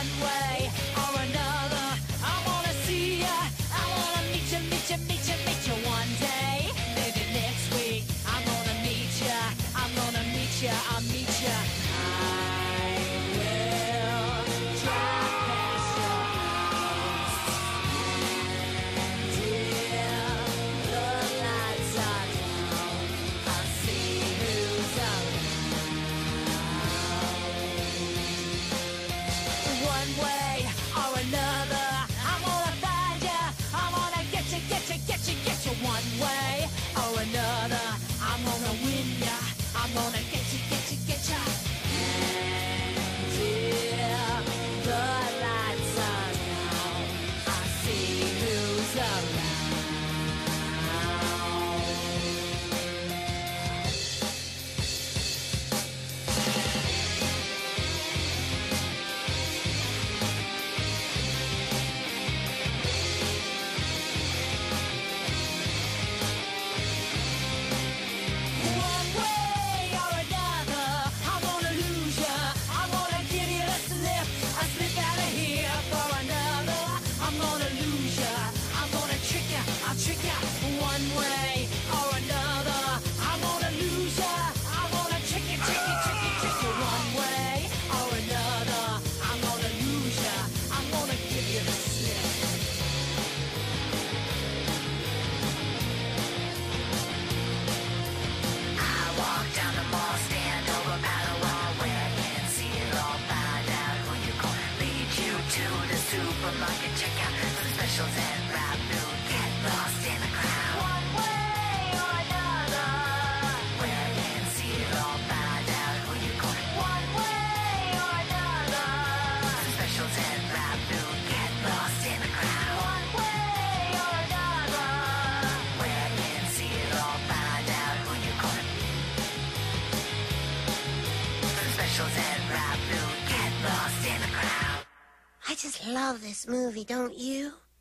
one way or another. I wanna see ya, I wanna meet ya, meet ya, meet ya, meet ya one day. Maybe next week I'm gonna meet ya, I'm gonna meet ya, I'll meet ya. I will drive past your house till the lights are down. I'll see who's around. One way or another, I'm gonna find ya, I'm gonna get ya, get ya, get ya, get ya. One way or another, I'm gonna win ya, I'm gonna get ya, get ya, get ya. Until the lights are down, I see who's around. One way or another, I'm gonna lose ya, I'm gonna give you the slip. I slip out of here for another. I'm gonna lose ya, I'm gonna trick ya, I'll trick ya. One way or another, I'm gonna lose ya, I'm gonna trick ya, trick ya, trick ya, trick ya. One way or another, I'm gonna lose ya, I'm gonna give you the slip. I walk down the mall, stand over paddle wall, where you can see it all, find out who you call, lead you to the supermarket, check out some specials and rap food, get lost in the crowd. One way or another, where you can see it all, find out who you call. One way or another, some specials and rap food, get lost in the crowd. One way or another, where you can see it all, find out who you call. Specials and rap food, get lost in the crowd. I just love this movie, don't you?